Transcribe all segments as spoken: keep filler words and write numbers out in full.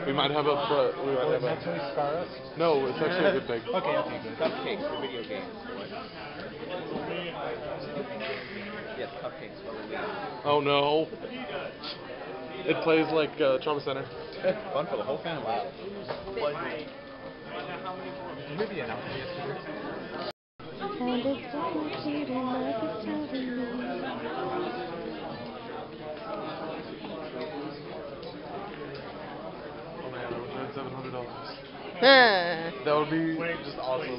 We might have a. Uh, we might have a. Mentally scar us? No, it's actually a good thing. Okay, okay, good. Cupcakes for video games. Yes, cupcakes for the Wii. Oh no. It plays like uh, Trauma Center. Fun for the whole family. Wow. Maybe announced yesterday. And it's cheating like it's telling me. Oh man, I would earn seven hundred dollars. Huh. That would be just awesome.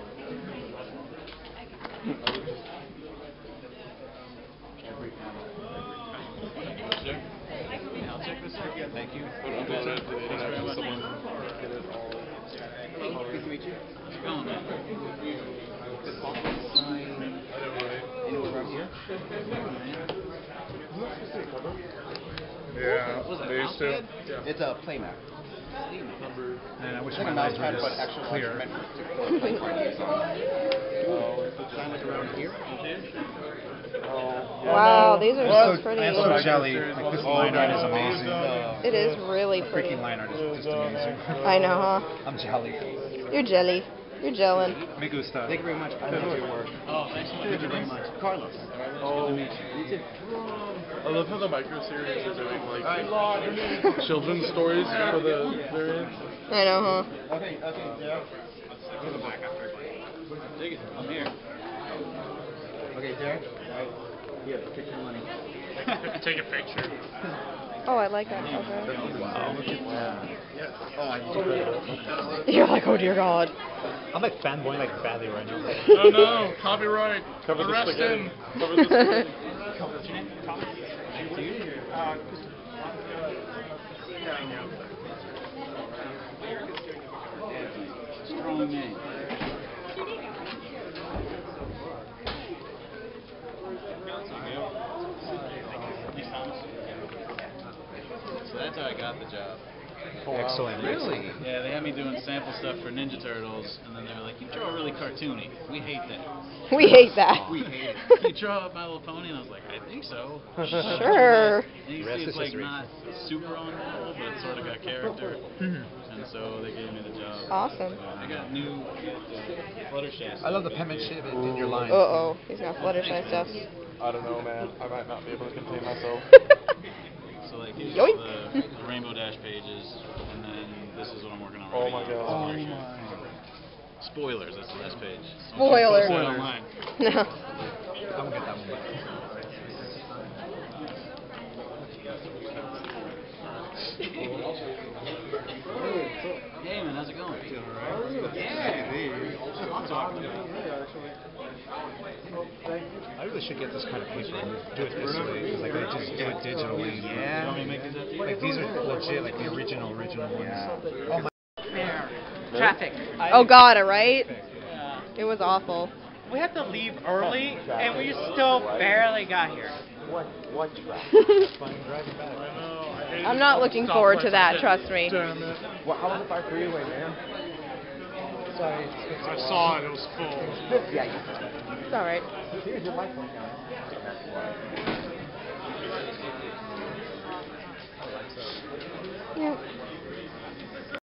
I'll check this out. Thank you. Thanks very much. Someone get it all. Hey, good to meet you. How's it going, man? This awesome sign. Anyone around here? Yeah, Was it they a used to. mousepad? It's a playmat. Number. Man, I wish It's like my a mouse eyes pad, were but just actually clear. meant for play parties on. Oh, sign like around here? Oh. Wow, these are I'm so pretty. I'm so jelly. Like, this line art is amazing. It is really pretty. Freaking line art is just amazing. I know, huh? I'm jelly. You're jelly. You're gelling. Me gusta. Thank you very much. I love your work. Oh, thanks so much. Thank you very much. Carlos. Oh. Good to meet you. You too. I love how the micro series are doing like children's stories for the variants. I know, huh? Okay, okay, yeah. Dig it. I'm here. Okay, Derek. Here, take your money. Take a picture. Oh, I like that. Okay. Wow. Look at that. Oh, I need to go. You're like, oh dear God. I'm like fanboying like badly right now. Oh no, copyright. Cover the Arrest spaghetti. him. Cover the spaghetti. What's your name? Thomas. Thank you. Uh, Strong name. So that's how I got the job. Excellent. Really? Yeah, they had me doing sample stuff for Ninja Turtles, and then they were like, "You draw really cartoony. We hate that." We hate that. We hate it. Can you draw My Little Pony? And I was like, "I think so." Sure. And you see, it's like not super on roll, but it's sort of got character. And so they gave me the job. Awesome. I got new Fluttershy. I love the penmanship in your lines. Uh oh, he's got Fluttershy stuff. I don't know, man. I might not be able to contain myself. So like here's Yoink. the, the Rainbow Dash pages, and then this is what I'm working on Oh right my now. God. It's a Spoilers, that's the last page. So Spoilers. Spoil online. No. I'm gonna get that one. Hey man, how's it going? Yeah. I'll talk to you. I really should get this kind of paper and do it this way, because like they just do it digitally. You want me to make these up to you? Like these are legit, like the original, original ones. Oh my. Traffic. Oh God, right? Yeah. It was awful. We had to leave early, and we still barely got here. What? What traffic? I'm not looking forward to that, trust me. Well, how was the five freeway, man? Sorry. I saw it, it was full. Yeah, you It's alright. Here's your light phone down.